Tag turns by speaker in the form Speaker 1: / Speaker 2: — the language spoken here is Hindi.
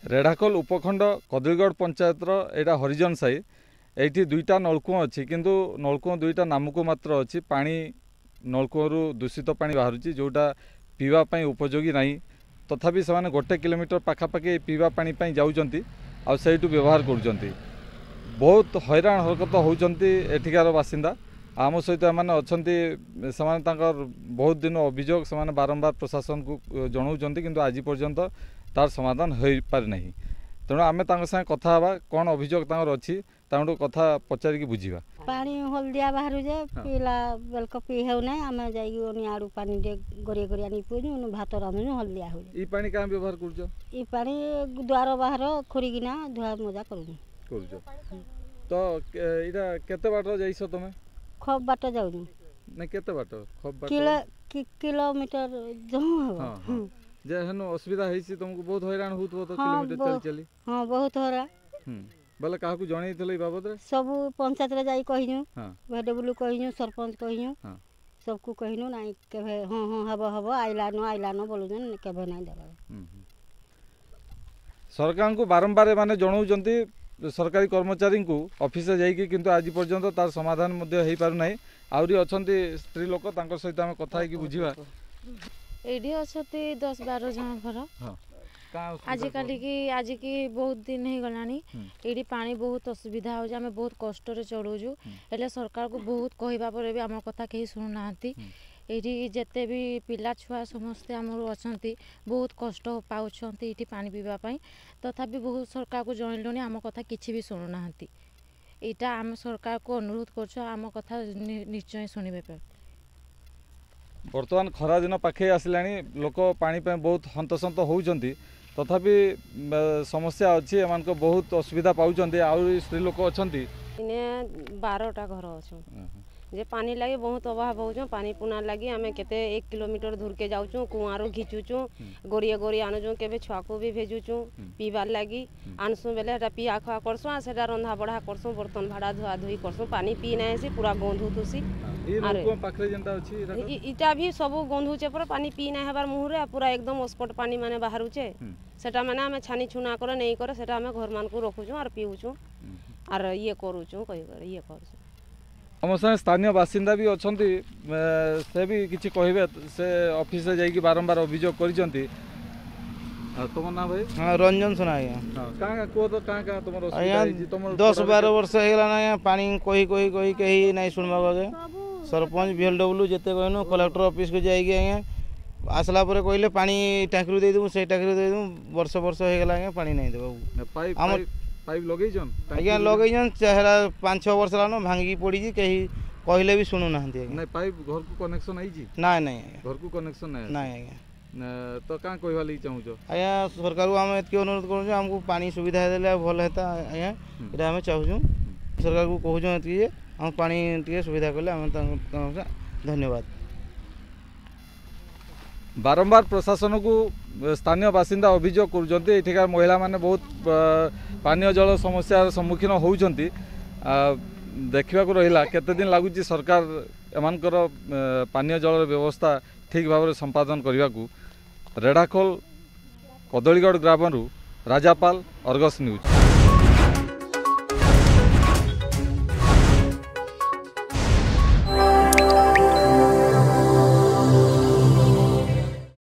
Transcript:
Speaker 1: रेढ़ाखोल उपखंड कदलीगढ़ पंचायतर यहाँ हरिजन साई ये दुईटा नलकूँ अच्छी किंतु नलकूँ दुईटा नामक मात्र अच्छी पानी नलकूँ दूषित पानी बाहर जोटा पीवाई उपयोगी ना तथापि से गोटे किलोमीटर पाखापाखि पीवा पानी जाऊँच आठू व्यवहार कर बहुत हैरान हरकत होती एठिकार बासिंदा आम सहित एमाने अछंती बहुत दिन अभियोग से बारंबार प्रशासन को जनाऊँ किंतु आज पर्यंत तार समाधान हो पारि नहीं तेणु आम संगे कथा हवा कौन अभियोग अच्छी कथा पचारिकी बुझा
Speaker 2: पानी हलदिया बाहर जे पीला बेलक पी हेउना आम जाई आड़ू पानी दे गरिया गरिया नहीं पीऊँ भात रांधुनु हलदिया हो
Speaker 1: ई पानी क्या व्यवहार कर
Speaker 2: ई पानी द्वार बाहर खोरिकिना धुआ मजा करूँ
Speaker 1: तो इरा केते बाट जाइछ तमे
Speaker 2: खूब बाट जाऊँ
Speaker 1: नहीं केते बाट खूब बाट
Speaker 2: किलोमीटर जमू
Speaker 1: हां जे हनो असुविधा हेछि तुमको बहुत हैरान होत तो किलोमीटर चल चली
Speaker 2: हां बहुत हैरान
Speaker 1: बोले काहा को जणै थले बाबत रे
Speaker 2: सब पंचायत रे जाई कहिनु हां भेडबुलु कहिनु सरपंच कहिनु हां सबको कहिनु नाही केबे हां हां हबो आइला न बोलुजन केबे नाही देबा
Speaker 1: सरकार को बारंबार माने जणाउजंती सरकारी कर्मचारी को ऑफिस जाइए किंतु आज पर्यंत तार समाधान हो पार ना आउरी अछंती स्त्री लोक तांकर सहित हम कथा है कि बुझिबा
Speaker 3: एडी अछती 10-12 जन घर आज की बहुत दिन हो गलानी एडी पानी बहुत असुविधा हो जामे बहुत कष्ट रे चढ़ौजु एले सरकार को बहुत कहबा पर भी हमर कथा केही सुनु नाहंती एठी जेते भी पिला छुआ समस्ते आमर अछंती बहुत कष्ट पाउछंती एठी पानी पीवा पई तथापि बहुत सरकार को जनलुनी आम कथा किछि भी सुनु नाहंती एटा आम सरकार को अनुरोध करछ आम कथा निश्चय सुनिबे पे
Speaker 1: वर्तमान खरा दिन पाखे आसिलानी लोक पानी पे बहुत हंतसंत होउछंती तथापि समस्या अच्छी एमान को बहुत असुविधा पाउछंती आ स्त्री लोक अछंती
Speaker 4: इने 12टा घर अछो जे पानी लगे बहुत अभाव हो पानी पुना लगी आम केते 1 किलोमीटर दूर के जाऊँ कुआरू घिचुचु गोरिया गोरिया आणुचु केबे छुआ को भी भेजुचु पीबार लगी आनसु बेले पिया खुआ करसु से रंधा बढ़ा करसु बर्तन भाड़ा धुआ धुई करसु पानी पी ना से पूरा गंधुतुसी इटा भी सब गंधुचे पर पानी पी ना हेबार मुहरे पूरा एकदम अस्पट पानी माने बाहरुचे सेटा माने आमे छानी छुना करे नहीं करे सेटा आमे घर मान को रखुचु और पीउचु और ये करूचु कहि करे ये करसु
Speaker 1: आम साथ स्थानीय बासिंदा भी अच्छा से भी किसी कहे से ऑफिस जाइए बारंबार अभियोग कर तुम ना भाई
Speaker 5: हाँ रंजन सुना तुम 10-12 वर्ष हो पानी कही कही कही कहीं नहीं शुणवा सरपंच VLW जिते कहनु कलेक्टर ऑफिस को जाइए आज्ञा आसला कहले पानी टाँकी देदेबू से टाँकी देदेबू वर्ष वर्ष हो गला पानी नहीं देबू
Speaker 1: पाइप लगेजन
Speaker 5: आज्ञा लगेजन चेहरा 5-6 वर्ष लानो भांगी पड़ी कहीं कहले भी सुनु ना
Speaker 1: नहीं पाइप घर को कनेक्शन आई जी
Speaker 5: ना नहीं
Speaker 1: घर को कनेक्शन नहीं
Speaker 5: आज्ञा
Speaker 1: तो क्या कहवा लगी चाहूँ
Speaker 5: आज्ञा सरकार को आम एत अनुरोध करूँ आमको पानी सुविधा देले भल होता आज्ञा यहाँ आम चाहूँ सरकार को कहूँ ये आम पानी टे सुविधा कले आम धन्यवाद
Speaker 1: बारंबार प्रशासन को स्थानीय बासिंदा अभियोग कर महिला माने बहुत पानीय जल समस्या सम्मुखीन होउछंती देखा रहा केते दिन लगुच सरकार एमानकर पानीय जल व्यवस्था ठीक भाव में संपादन करने को रेढ़ाखोल कदलीगढ़ ग्रामरू राजापाल अर्गस न्यूज।